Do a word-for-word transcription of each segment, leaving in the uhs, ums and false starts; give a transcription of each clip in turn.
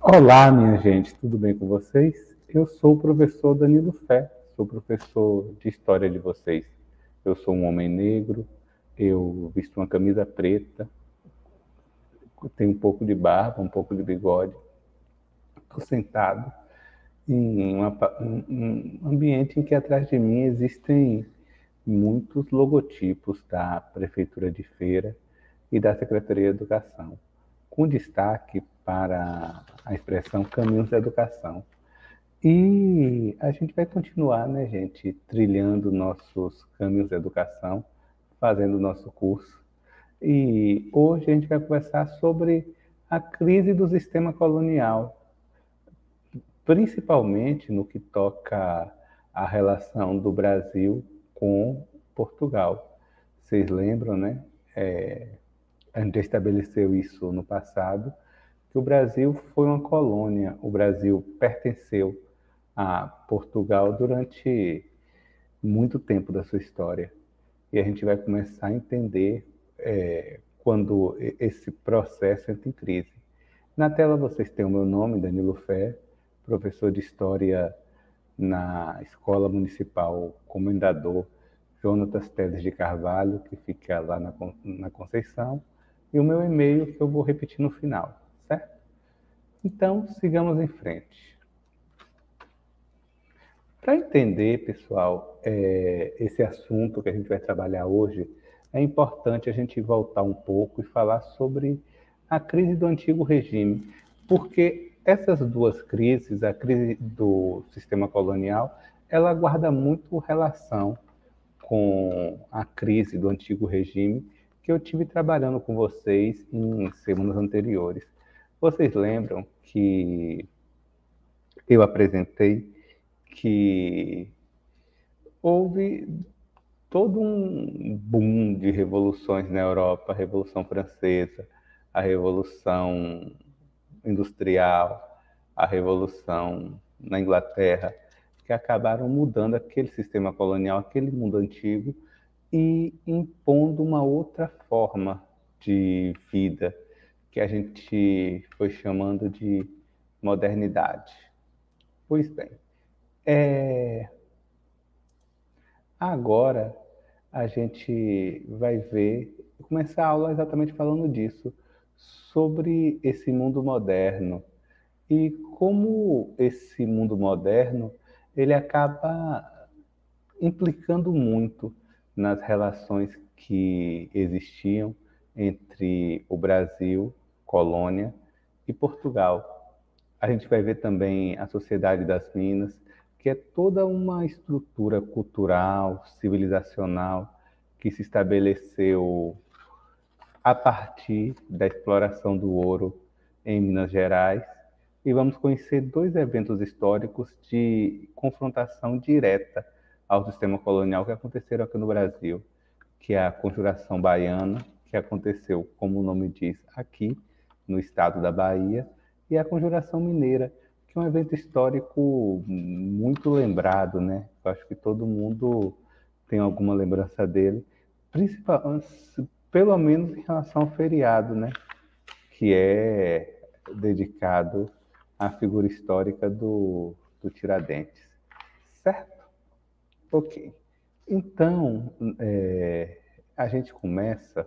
Olá, minha gente, tudo bem com vocês? Eu sou o professor Danilo Fé, sou professor de História de vocês. Eu sou um homem negro, eu visto uma camisa preta, tenho um pouco de barba, um pouco de bigode. Estou sentado em uma, um ambiente em que atrás de mim existem muitos logotipos da Prefeitura de Feira e da Secretaria de Educação, com destaque para a expressão Caminhos da Educação. E a gente vai continuar, né, gente, trilhando nossos caminhos de educação, fazendo nosso curso. E hoje a gente vai conversar sobre a crise do sistema colonial, principalmente no que toca à relação do Brasil com Portugal. Vocês lembram, né? É, a gente estabeleceu isso no passado, que o Brasil foi uma colônia, o Brasil pertenceu a Portugal durante muito tempo da sua história. E a gente vai começar a entender é, quando esse processo entra em crise. Na tela vocês têm o meu nome, Danilo Fé, professor de História na Escola Municipal Comendador Jonatas Teles de Carvalho, que fica lá na, na Conceição, e o meu e-mail que eu vou repetir no final, certo? Então, sigamos em frente. Para entender, pessoal, é, esse assunto que a gente vai trabalhar hoje, é importante a gente voltar um pouco e falar sobre a crise do antigo regime, porque essas duas crises, a crise do sistema colonial, ela guarda muito relação com a crise do antigo regime que eu tive trabalhando com vocês em semanas anteriores. Vocês lembram que eu apresentei que houve todo um boom de revoluções na Europa, a Revolução Francesa, a Revolução Industrial, a Revolução na Inglaterra, que acabaram mudando aquele sistema colonial, aquele mundo antigo, e impondo uma outra forma de vida, que a gente foi chamando de modernidade. Pois bem, é, agora a gente vai ver, começar a aula exatamente falando disso, sobre esse mundo moderno e como esse mundo moderno ele acaba implicando muito nas relações que existiam entre o Brasil, colônia, e Portugal. A gente vai ver também a Sociedade das Minas, que é toda uma estrutura cultural, civilizacional, que se estabeleceu a partir da exploração do ouro em Minas Gerais. E vamos conhecer dois eventos históricos de confrontação direta ao sistema colonial que aconteceram aqui no Brasil, que é a Conjuração Baiana, que aconteceu, como o nome diz, aqui no estado da Bahia, e a Conjuração Mineira, que é um evento histórico muito lembrado, né? Eu acho que todo mundo tem alguma lembrança dele, principalmente, pelo menos em relação ao feriado, né? Que é dedicado à figura histórica do, do Tiradentes. Certo? Ok. Então, é, a gente começa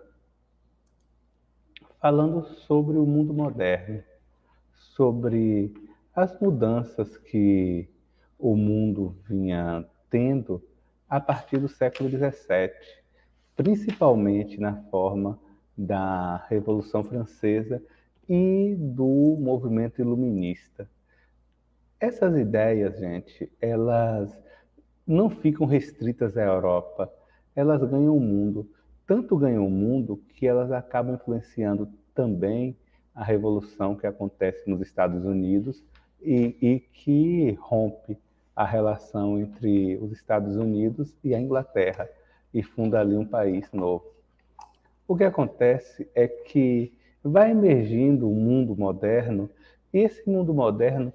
falando sobre o mundo moderno, sobre as mudanças que o mundo vinha tendo a partir do século dezessete, principalmente na forma da Revolução Francesa e do movimento iluminista. Essas ideias, gente, elas não ficam restritas à Europa, elas ganham o mundo. Tanto ganham o mundo que elas acabam influenciando também a revolução que acontece nos Estados Unidos e, e que rompe a relação entre os Estados Unidos e a Inglaterra e funda ali um país novo. O que acontece é que vai emergindo um mundo moderno, e esse mundo moderno,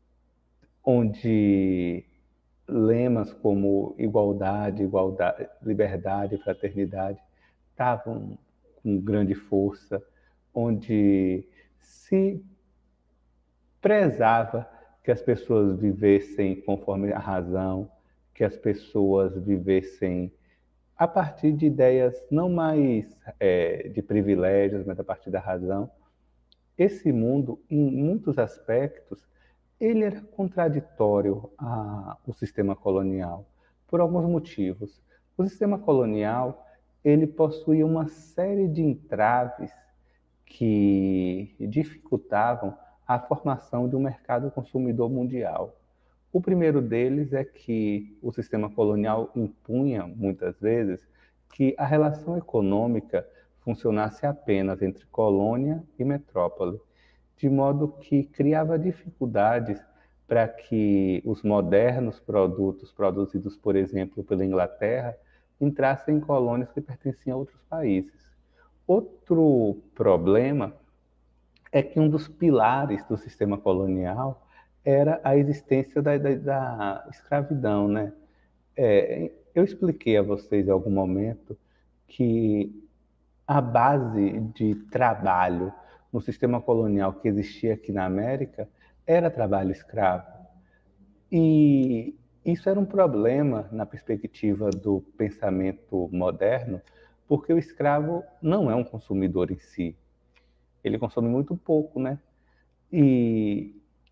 onde lemas como igualdade, igualdade, liberdade, fraternidade estavam com grande força, onde se prezava que as pessoas vivessem conforme a razão, que as pessoas vivessem a partir de ideias não mais é, de privilégios, mas a partir da razão. Esse mundo, em muitos aspectos, ele era contraditório ao sistema colonial, por alguns motivos. O sistema colonial, ele possuía uma série de entraves que dificultavam a formação de um mercado consumidor mundial. O primeiro deles é que o sistema colonial impunha, muitas vezes, que a relação econômica funcionasse apenas entre colônia e metrópole, de modo que criava dificuldades para que os modernos produtos produzidos, por exemplo, pela Inglaterra, entrassem em colônias que pertenciam a outros países. Outro problema é que um dos pilares do sistema colonial era a existência da, da, da escravidão, né? É, eu expliquei a vocês em algum momento que a base de trabalho no sistema colonial que existia aqui na América era trabalho escravo. E isso era um problema na perspectiva do pensamento moderno, porque o escravo não é um consumidor em si. Ele consome muito pouco, né? E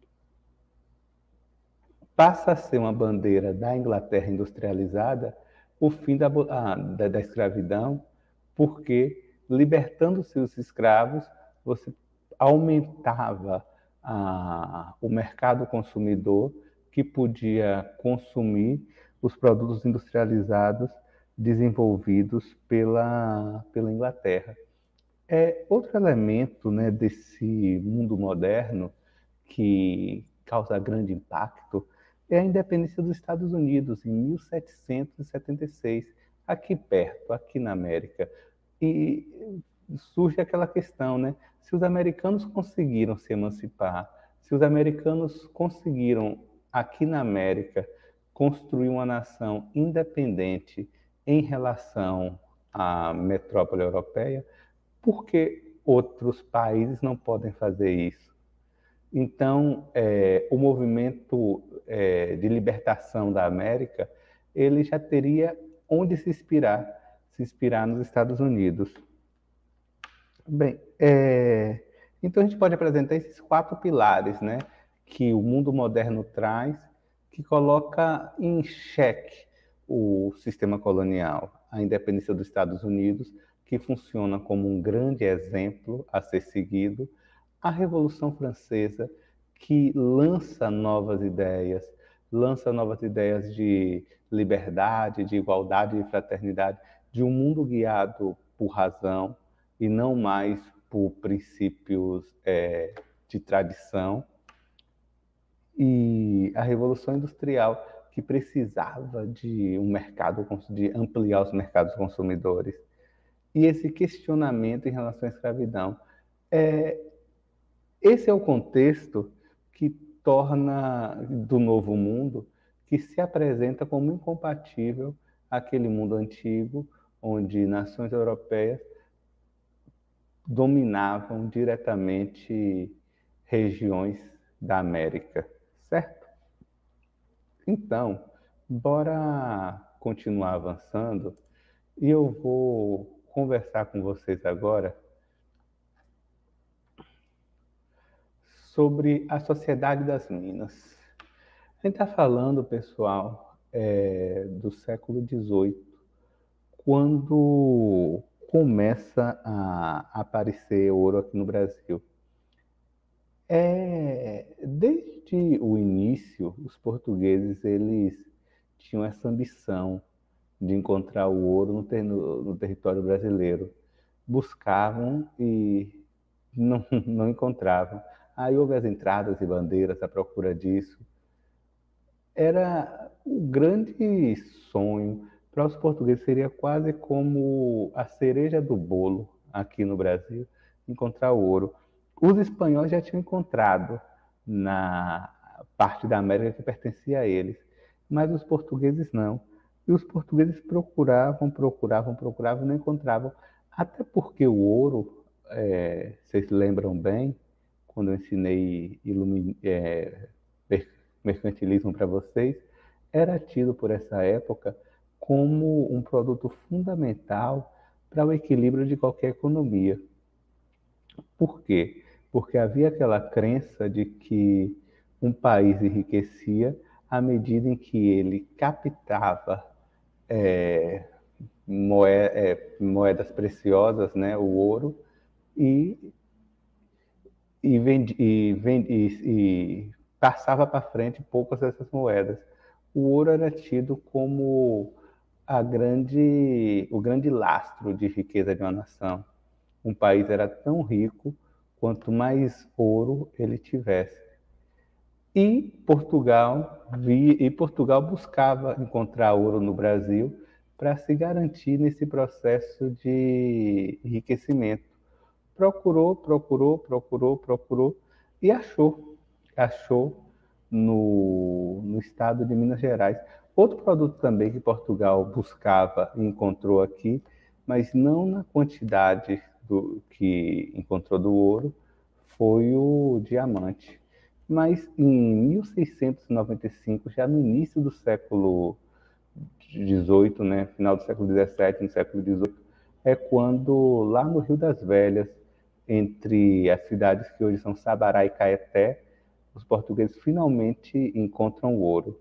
passa a ser uma bandeira da Inglaterra industrializada o fim da, da, da escravidão, porque libertando-se os escravos, você aumentava a, o mercado consumidor que podia consumir os produtos industrializados desenvolvidos pela, pela Inglaterra. É, outro elemento, né, desse mundo moderno que causa grande impacto é a independência dos Estados Unidos, em mil setecentos e setenta e seis, aqui perto, aqui na América. E surge aquela questão, né? Se os americanos conseguiram se emancipar, se os americanos conseguiram, aqui na América, construir uma nação independente em relação à metrópole europeia, por que outros países não podem fazer isso? Então, é, o movimento é, de libertação da América, ele já teria onde se inspirar, se inspirar nos Estados Unidos. Bem, é, então a gente pode apresentar esses quatro pilares, né, que o mundo moderno traz, que coloca em xeque o sistema colonial, a independência dos Estados Unidos, que funciona como um grande exemplo a ser seguido, a Revolução Francesa, que lança novas ideias, lança novas ideias de liberdade, de igualdade, de fraternidade, de um mundo guiado por razão e não mais por princípios é, de tradição. E a Revolução Industrial, que precisava de um mercado, de ampliar os mercados consumidores. E esse questionamento em relação à escravidão. É, esse é o contexto que torna do Novo Mundo, que se apresenta como incompatível àquele mundo antigo, onde nações europeias dominavam diretamente regiões da América, certo? Então, bora continuar avançando e eu vou conversar com vocês agora sobre a Sociedade das Minas. A gente está falando, pessoal, é, do século dezoito, quando começa a aparecer ouro aqui no Brasil. É, desde o início, os portugueses eles tinham essa ambição de encontrar o ouro no, ter, no, no território brasileiro. Buscavam e não, não encontravam. Aí houve as entradas e bandeiras à procura disso. Era o grande sonho para os portugueses, seria quase como a cereja do bolo aqui no Brasil, encontrar o ouro. Os espanhóis já tinham encontrado na parte da América que pertencia a eles, mas os portugueses não. E os portugueses procuravam, procuravam, procuravam, não encontravam. Até porque o ouro, é, vocês lembram bem, quando eu ensinei ilumi- é, mer- mercantilismo para vocês, era tido por essa época como um produto fundamental para o equilíbrio de qualquer economia. Por quê? Porque havia aquela crença de que um país enriquecia à medida em que ele captava é, moe- é, moedas preciosas, né, o ouro, e, e, vendi, e, vendi, e, e passava para frente poucas dessas moedas. O ouro era tido como a grande, o grande lastro de riqueza de uma nação. Um país era tão rico quanto mais ouro ele tivesse. E Portugal, vi, e Portugal buscava encontrar ouro no Brasil para se garantir nesse processo de enriquecimento. Procurou, procurou, procurou, procurou e achou. Achou no, no estado de Minas Gerais. Outro produto também que Portugal buscava e encontrou aqui, mas não na quantidade do, que encontrou do ouro, foi o diamante. Mas em mil seiscentos e noventa e cinco, já no início do século dezoito, né, final do século dezessete, no século dezoito, é quando lá no Rio das Velhas, entre as cidades que hoje são Sabará e Caeté, os portugueses finalmente encontram ouro.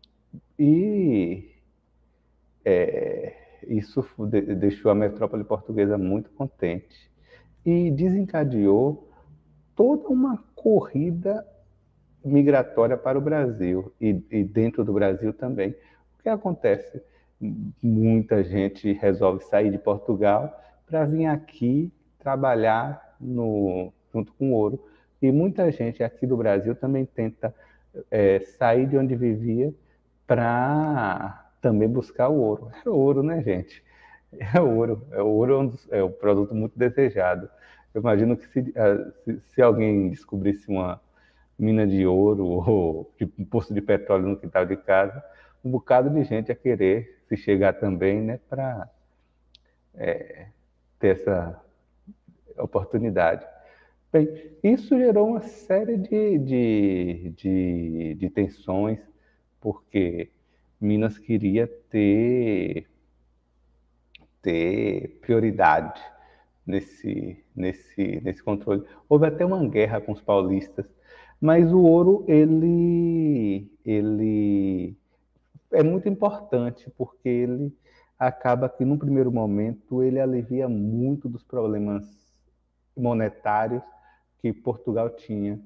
E é, isso deixou a metrópole portuguesa muito contente e desencadeou toda uma corrida migratória para o Brasil e, e dentro do Brasil também. O que acontece? Muita gente resolve sair de Portugal para vir aqui trabalhar no, junto com o ouro. E muita gente aqui do Brasil também tenta é, sair de onde vivia para também buscar o ouro. É ouro, né, gente? É ouro. É ouro, é um, dos, é um produto muito desejado. Eu imagino que se, se, se alguém descobrisse uma mina de ouro ou de um poço de petróleo no quintal de casa, um bocado de gente a querer se chegar também, né, para é, ter essa oportunidade. Bem, isso gerou uma série de, de, de, de tensões, porque Minas queria ter, ter prioridade nesse, nesse, nesse controle. Houve até uma guerra com os paulistas, mas o ouro ele, ele é muito importante porque ele acaba que, num primeiro momento, ele alivia muito dos problemas monetários que Portugal tinha.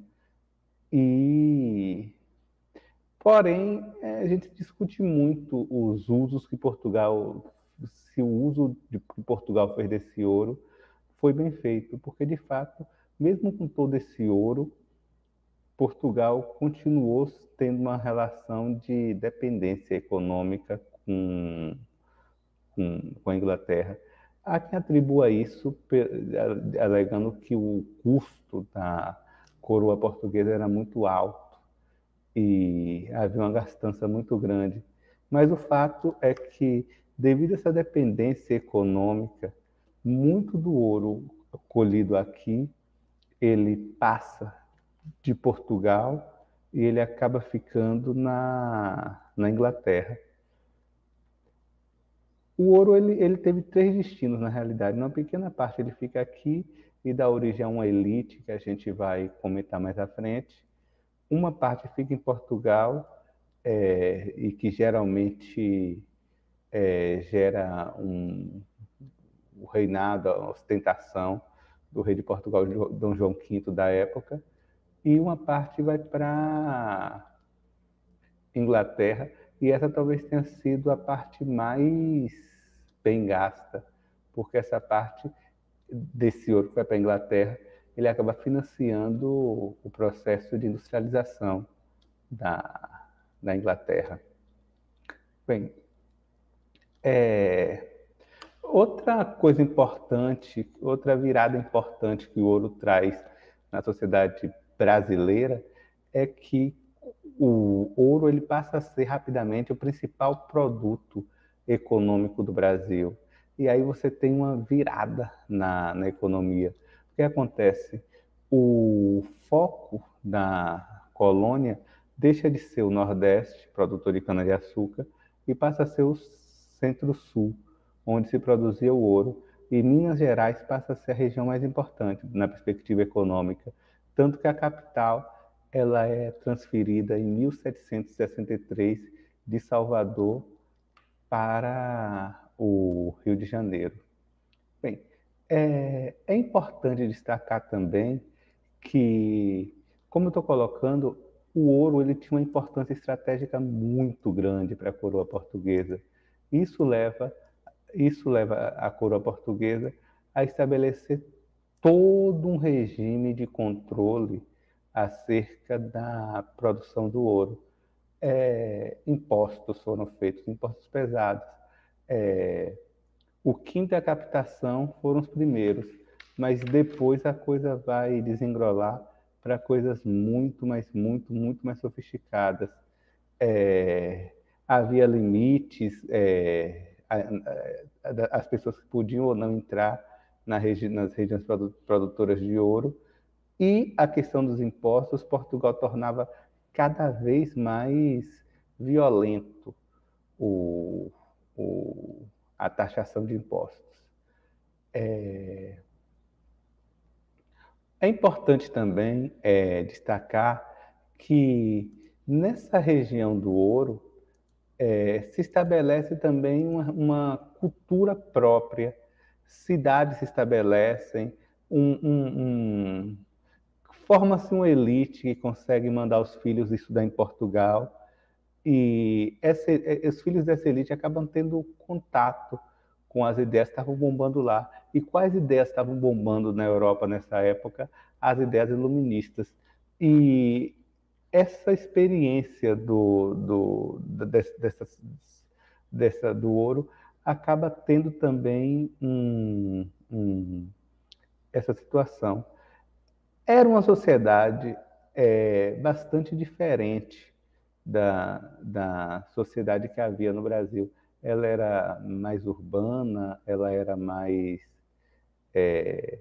E, porém, a gente discute muito os usos que Portugal, se o uso de, que Portugal fez desse ouro foi bem feito, porque de fato, mesmo com todo esse ouro, Portugal continuou tendo uma relação de dependência econômica com, com, com a Inglaterra. Há quem atribua isso alegando que o custo da coroa portuguesa era muito alto e havia uma gastança muito grande. Mas o fato é que, devido a essa dependência econômica, muito do ouro colhido aqui, ele passa de Portugal e ele acaba ficando na, na Inglaterra. O ouro ele, ele teve três destinos, na realidade. Uma pequena parte ele fica aqui e dá origem a uma elite, que a gente vai comentar mais à frente. Uma parte fica em Portugal, é, e que geralmente é, gera um, o reinado, a ostentação do rei de Portugal, Dom João quinto da época, e uma parte vai para Inglaterra, e essa talvez tenha sido a parte mais bem gasta, porque essa parte desse ouro que vai para a Inglaterra, ele acaba financiando o processo de industrialização da, da Inglaterra. Bem, é, outra coisa importante, outra virada importante que o ouro traz na sociedade brasileira é que o ouro ele passa a ser rapidamente o principal produto econômico do Brasil. E aí você tem uma virada na, na economia. O que acontece? o foco da colônia deixa de ser o Nordeste, produtor de cana-de-açúcar, e passa a ser o Centro-Sul, onde se produzia o ouro, e Minas Gerais passa a ser a região mais importante na perspectiva econômica, tanto que a capital ela é transferida em mil setecentos e sessenta e três de Salvador para o Rio de Janeiro. Bem, é, é importante destacar também que, como eu estou colocando, o ouro ele tinha uma importância estratégica muito grande para a coroa portuguesa. Isso leva, isso leva a coroa portuguesa a estabelecer todo um regime de controle acerca da produção do ouro. É, impostos foram feitos, impostos pesados. É, o quinto e a captação foram os primeiros, mas depois a coisa vai desengrolar para coisas muito, mais, muito, muito mais sofisticadas. É, havia limites, é, a, a, as pessoas que podiam ou não entrar na regi nas regiões produtoras de ouro, e a questão dos impostos, Portugal tornava cada vez mais violento o, o, a taxação de impostos. É, é importante também é, destacar que nessa região do ouro é, se estabelece também uma, uma cultura própria, cidades se estabelecem, um, um, um, forma-se uma elite que consegue mandar os filhos estudar em Portugal, e essa, os filhos dessa elite acabam tendo contato com as ideias que estavam bombando lá. E quais ideias estavam bombando na Europa nessa época? As ideias iluministas. E essa experiência do, do, dessa, dessa, do ouro acaba tendo também um, um, essa situação. Era uma sociedade é, bastante diferente da, da sociedade que havia no Brasil. Ela era mais urbana, ela era mais, é,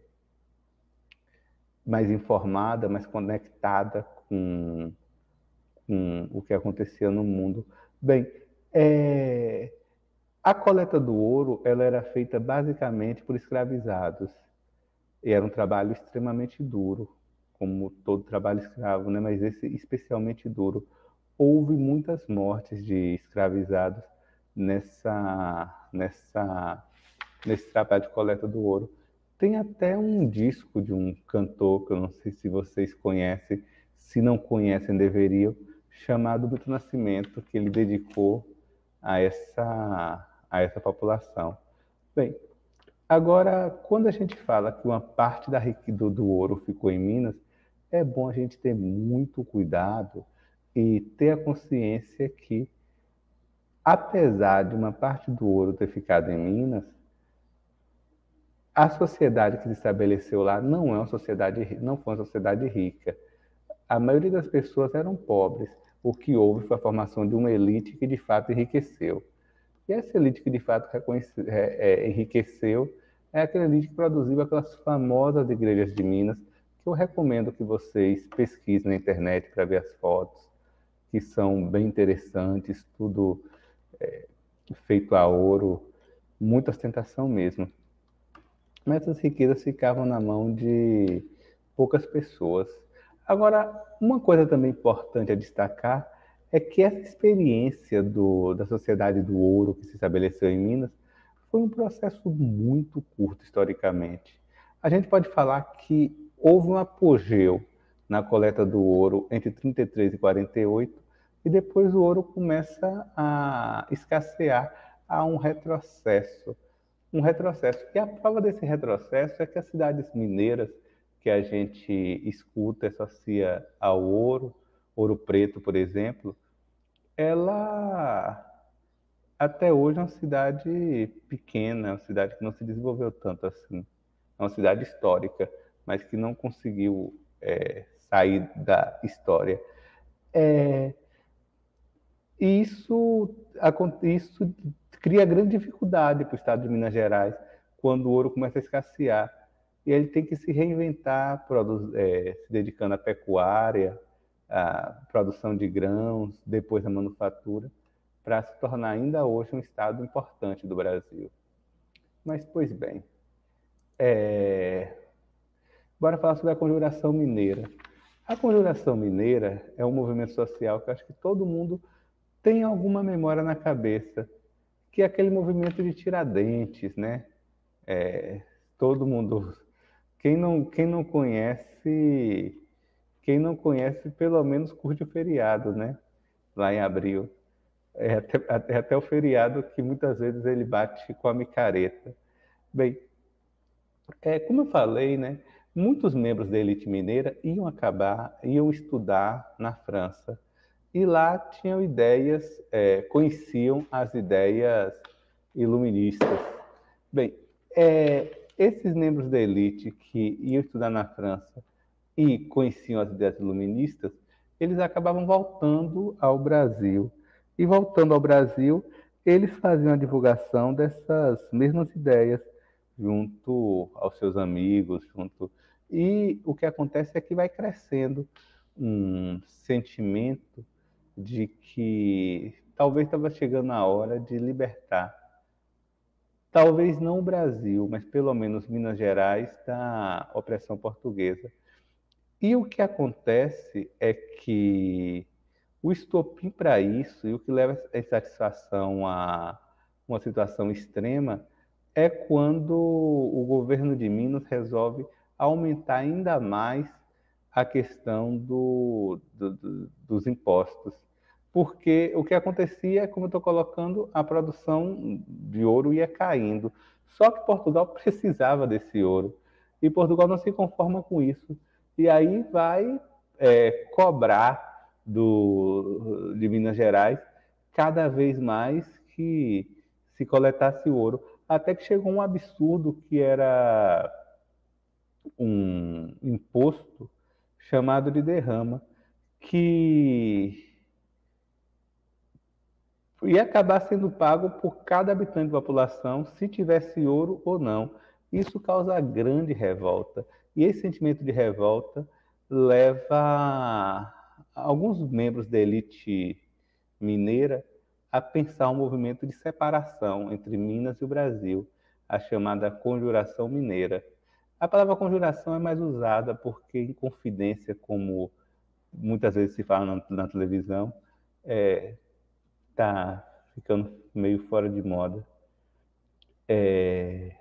mais informada, mais conectada com, com o que acontecia no mundo. Bem, é, a coleta do ouro ela era feita basicamente por escravizados. E era um trabalho extremamente duro, como todo trabalho escravo, né? Mas esse especialmente duro. Houve muitas mortes de escravizados nessa, nessa, nesse trabalho de coleta do ouro. Tem até um disco de um cantor, que eu não sei se vocês conhecem, se não conhecem deveriam, chamado Milton Nascimento, que ele dedicou a essa, a essa população. Bem, agora, quando a gente fala que uma parte da do, do ouro ficou em Minas, é bom a gente ter muito cuidado e ter a consciência que, apesar de uma parte do ouro ter ficado em Minas, a sociedade que se estabeleceu lá não é uma sociedade, não foi uma sociedade rica. A maioria das pessoas eram pobres. O que houve foi a formação de uma elite que de fato enriqueceu. E essa elite que de fato é, é, enriqueceu é aquela elite que produziu aquelas famosas igrejas de Minas, que eu recomendo que vocês pesquisem na internet para ver as fotos, que são bem interessantes, tudo é, feito a ouro, muita ostentação mesmo. Mas essas riquezas ficavam na mão de poucas pessoas. Agora, uma coisa também importante a destacar é que essa experiência do, da sociedade do ouro que se estabeleceu em Minas foi um processo muito curto historicamente. A gente pode falar que houve um apogeu na coleta do ouro entre trinta e três e quarenta e oito, e depois o ouro começa a escassear, há um retrocesso. Um retrocesso. E a prova desse retrocesso é que as cidades mineiras que a gente escuta, associa ao ouro, Ouro Preto, por exemplo, ela até hoje é uma cidade pequena, uma cidade que não se desenvolveu tanto assim. É uma cidade histórica, mas que não conseguiu é, sair da história. É, e isso, isso cria grande dificuldade para o estado de Minas Gerais, quando o ouro começa a escassear. e ele tem que se reinventar, produz, é, se dedicando à pecuária, à produção de grãos, depois à manufatura, para se tornar ainda hoje um estado importante do Brasil. Mas, pois bem, é... bora falar sobre a Conjuração Mineira. A Conjuração Mineira é um movimento social que eu acho que todo mundo tem alguma memória na cabeça, que é aquele movimento de Tiradentes, né? É, todo mundo, quem não, quem não conhece, quem não conhece, pelo menos curte o feriado, né? Lá em abril. É até, até, até o feriado que muitas vezes ele bate com a micareta. Bem, é, como eu falei, né? Muitos membros da elite mineira iam acabar, iam estudar na França. E lá tinham ideias, é, conheciam as ideias iluministas. Bem, é, esses membros da elite que iam estudar na França e conheciam as ideias iluministas, eles acabavam voltando ao Brasil. E voltando ao Brasil, eles faziam a divulgação dessas mesmas ideias junto aos seus amigos, junto. E o que acontece é que vai crescendo um sentimento de que talvez estava chegando a hora de libertar, talvez não o Brasil, mas pelo menos Minas Gerais da opressão portuguesa. E o que acontece é que o estopim para isso, e o que leva a insatisfação a uma situação extrema, é quando o governo de Minas resolve aumentar ainda mais a questão do, do, do, dos impostos. Porque o que acontecia é, como eu estou colocando, a produção de ouro ia caindo. Só que Portugal precisava desse ouro. E Portugal não se conforma com isso. E aí vai é, cobrar do, de Minas Gerais cada vez mais que se coletasse ouro. Até que chegou um absurdo que era um imposto chamado de derrama, que ia acabar sendo pago por cada habitante da população, se tivesse ouro ou não. Isso causa grande revolta. E esse sentimento de revolta leva alguns membros da elite mineira a pensar um movimento de separação entre Minas e o Brasil, a chamada Conjuração Mineira. A palavra conjuração é mais usada porque, em confidência, como muitas vezes se fala na, na televisão, é, tá ficando meio fora de moda. É...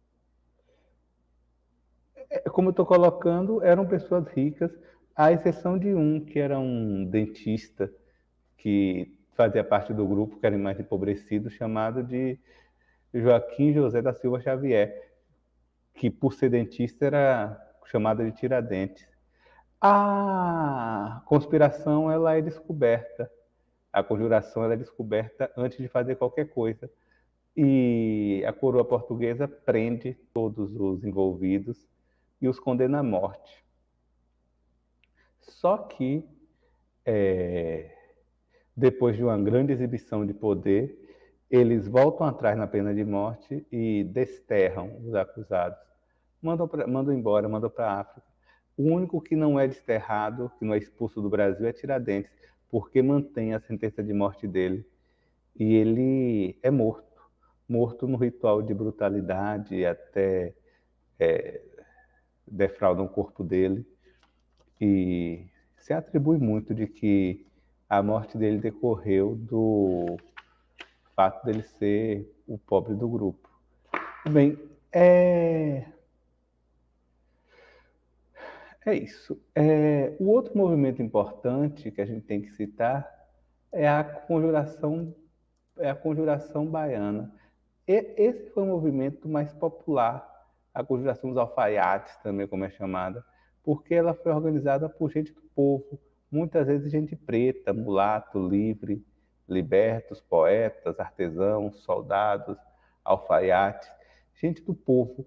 Como eu estou colocando, eram pessoas ricas, à exceção de um, que era um dentista, que fazia parte do grupo, que era mais empobrecido, chamado de Joaquim José da Silva Xavier, que por ser dentista era chamado de Tiradentes. A conspiração ela é descoberta, a conjuração ela é descoberta antes de fazer qualquer coisa. E a coroa portuguesa prende todos os envolvidos e os condena à morte. Só que, é, depois de uma grande exibição de poder, eles voltam atrás na pena de morte e desterram os acusados. Mandam, pra, mandam embora, mandam para a África. O único que não é desterrado, que não é expulso do Brasil, é Tiradentes, porque mantém a sentença de morte dele. E ele é morto. Morto no ritual de brutalidade, até é, defraudam o corpo dele. E se atribui muito de que a morte dele decorreu do fato dele ser o pobre do grupo. Bem, é, é isso. É... O outro movimento importante que a gente tem que citar é a conjuração, é a conjuração baiana. E esse foi um movimento mais popular, a conjuração dos alfaiates também, como é chamada, porque ela foi organizada por gente do povo, muitas vezes gente preta, mulato, livre, libertos, poetas, artesãos, soldados, alfaiates, gente do povo.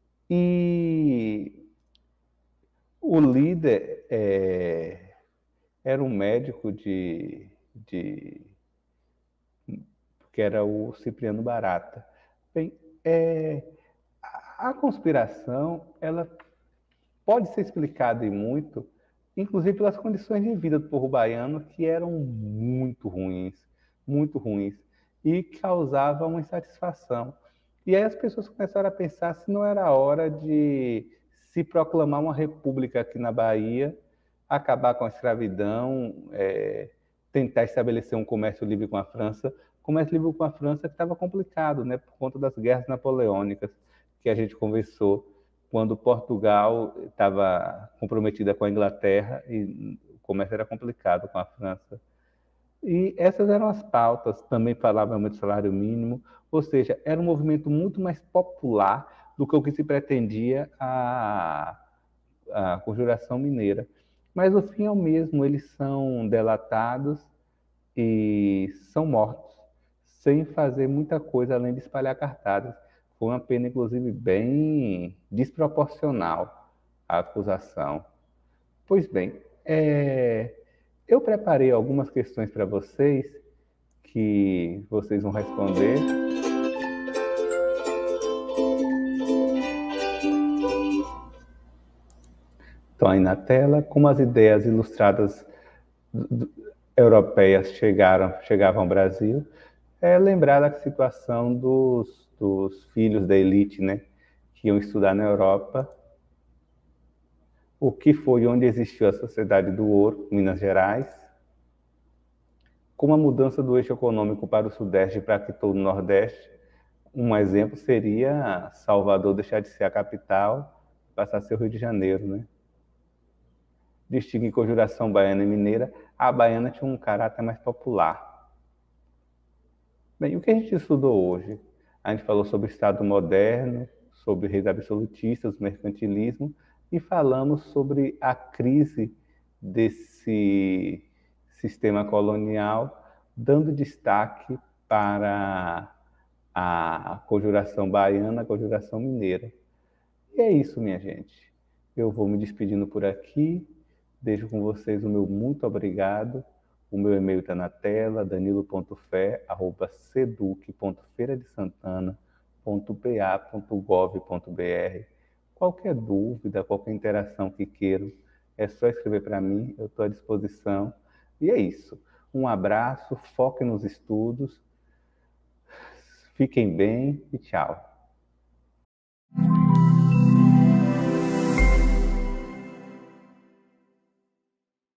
E o líder é, era um médico de, de que era o Cipriano Barata. Bem, é, A conspiração, ela pode ser explicada e muito, inclusive pelas condições de vida do povo baiano, que eram muito ruins, muito ruins, e causavam uma insatisfação. E aí as pessoas começaram a pensar se não era hora de se proclamar uma república aqui na Bahia, acabar com a escravidão, é, tentar estabelecer um comércio livre com a França. Comércio livre com a França que estava complicado, né, por conta das guerras napoleônicas que a gente conversou, quando Portugal estava comprometida com a Inglaterra e o comércio era complicado com a França. E essas eram as pautas, também falavam muito salário mínimo, ou seja, era um movimento muito mais popular do que o que se pretendia a, a Conjuração Mineira. Mas o fim é o mesmo, eles são delatados e são mortos, sem fazer muita coisa além de espalhar cartazes. Foi uma pena, inclusive, bem desproporcional a acusação. Pois bem, é, eu preparei algumas questões para vocês que vocês vão responder. Estão aí na tela. Como as ideias ilustradas europeias chegaram, chegavam ao Brasil, é lembrar da situação dos, dos filhos da elite, né, que iam estudar na Europa, o que foi onde existiu a Sociedade do Ouro, Minas Gerais, como a mudança do eixo econômico para o Sudeste impactou no Nordeste. Um exemplo seria Salvador deixar de ser a capital, passar a ser o Rio de Janeiro, né? Distingue conjuração baiana e mineira. A baiana tinha um caráter mais popular. Bem, o que a gente estudou hoje? A gente falou sobre o Estado moderno, sobre reis absolutistas, mercantilismo, e falamos sobre a crise desse sistema colonial, dando destaque para a conjuração baiana, a conjuração mineira. E é isso, minha gente. Eu vou me despedindo por aqui. Deixo com vocês o meu muito obrigado. O meu e-mail está na tela, danilo ponto fé arroba seduc ponto feira de santana ponto b a ponto gov ponto b r. Qualquer dúvida, qualquer interação que queiram, é só escrever para mim, eu estou à disposição. E é isso. Um abraço, foquem nos estudos, fiquem bem e tchau.